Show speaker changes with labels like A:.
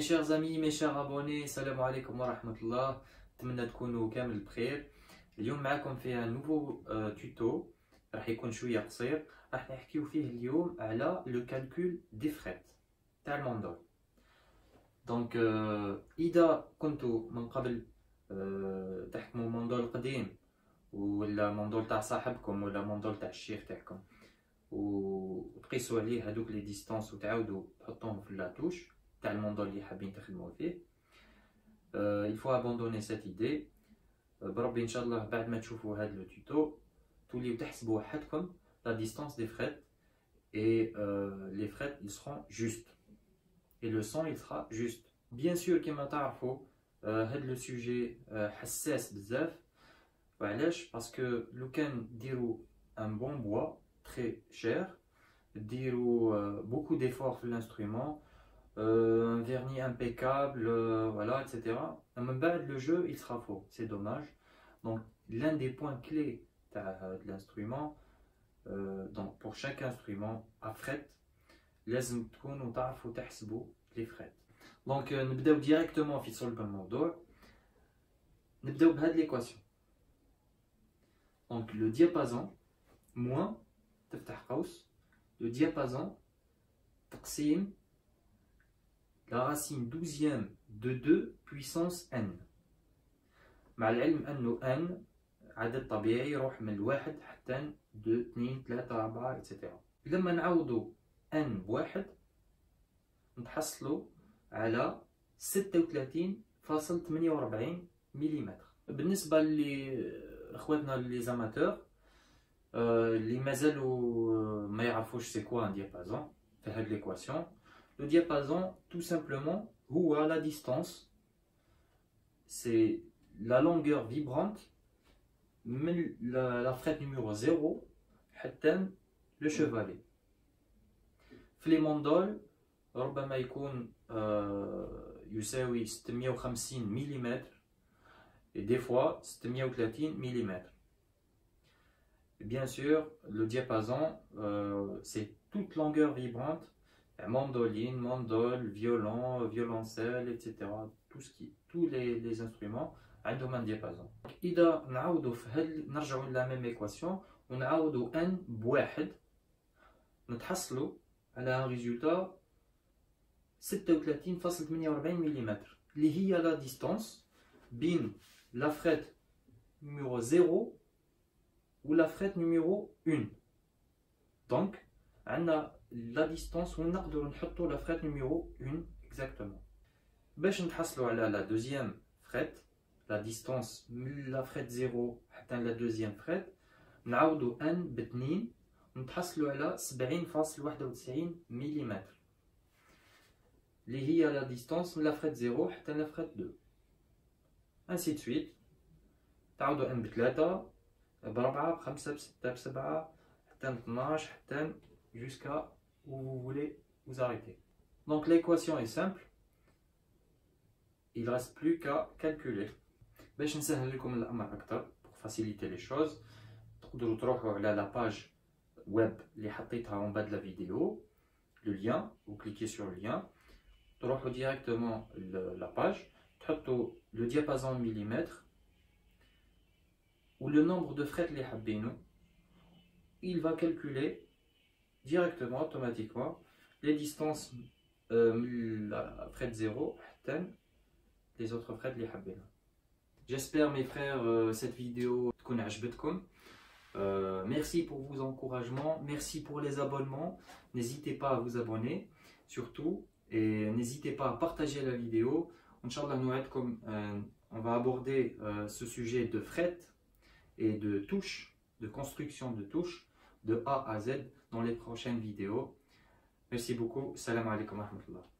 A: Mes chers amis, mes chers abonnés, salam alaikum wa rahmatullah. نتمنى تكونوا كامل بخير. اليوم معكم في un nouveau tuto راح يكون شويه قصير. راح نحكيو فيه اليوم على لو كالكول دي فريت تاع الموندول. دونك اذا كنتوا من قبل تحكموا موندول قديم ولا موندول تاع صاحبكم ولا موندول تاع الشيخ تاعكم وتقيسوا عليه هذوك لي ديستانس وتعاودوا تحطوهم في لاتوش تاع الموندول اللي حابين تخدموا فيه، il faut abandonner cette idée. بربي ان شاء الله بعد ما تشوفوا هذا لو توتو توليو تحسبوا وحدكم la distance des frettes et les frettes ils seront justes et le son il sera juste. Bien sûr كما تعرفوا هذا لو سوجي حساس بزاف. وعلاش؟ باسكو لو كان ديروا un bon bois très cher, ديروا beaucoup d'efforts في l'instrument, un vernis impeccable, voilà, etc. Le jeu il sera faux, c'est dommage. Donc l'un des points clés de l'instrument, donc pour chaque instrument à fret, لازم تكونوا تعرفوا تحسبوا les frets. Donc نبداو directement في صلب الموضوع. نبداو بهاد l'équation. Donc le diapason moins تفتح قوس le diapason تقسيم la racine 12e de 2 puissance n. مع العلم أنه n عدد طبيعي يروح من الواحد حتى 2 2 3 4 etc. لما نعوضوا n بواحد نتحصلوا على 36.48 ملم. بالنسبة لإخواتنا لي زاماتور اللي مازالوا ما يعرفوش سي كوا ان ديابازون في هاد ليكواسيون. Le diapason, tout simplement, ou à la distance, c'est la longueur vibrante, la frette numéro 0, le chevalet. في لي موندول ربما يكون يساوي 650 ملم et des fois 630 ملم. Bien sûr, le diapason, c'est toute longueur vibrante. Mandoline, mandole, violon, violoncelle, etc. Tous les instruments عندهم un diapason. إذا نعاودوا نرجعوا لا ميم إيكواسيون ونعاودوا n بواحد نتحصلوا على un résultat 36.48 ملم اللي هي la distance بين la frette numéro 0 ou la frette numéro 1. Donc عندنا la distance وين نقدروا نحطوا la frette numéro 1 exactement. باش نتحصلوا على la deuxième frette, la distance من la frette 0 حتى la deuxième frette نعوضوا n ب2 ونتحصلوا على 70.91 ملم اللي هي la distance من la frette 0 حتى la frette 2. ainsi de suite. تعوضوا n ب3 ب4 ب5 ب6 ب7 حتى 12 حتى jusqu'à où vous voulez vous arrêter. Donc l'équation est simple, il ne reste plus qu'à calculer. باش نسهل لكم الامر اكثر pour faciliter les choses تقدروا تروحوا على la page web اللي حطيتها en bas de la vidéo, le lien, vous cliquez sur le lien, تروحوا directement la page, تحطوا le diapason en millimètres ou le nombre de frettes اللي حابينو. Il va calculer directement, automatiquement, les distances la frette 0 les autres frettes les حابينها. J'espère mes frères cette vidéo تكون عجبتكم. Merci pour vos encouragements, merci pour les abonnements. N'hésitez pas à vous abonner surtout et n'hésitez pas à partager la vidéo. Inch'Allah نوعدكم on va aborder ce sujet de frettes et de touches, de construction de touches de A à Z dans les prochaines vidéos. Merci beaucoup. Salam alaikum wa rahmatullah.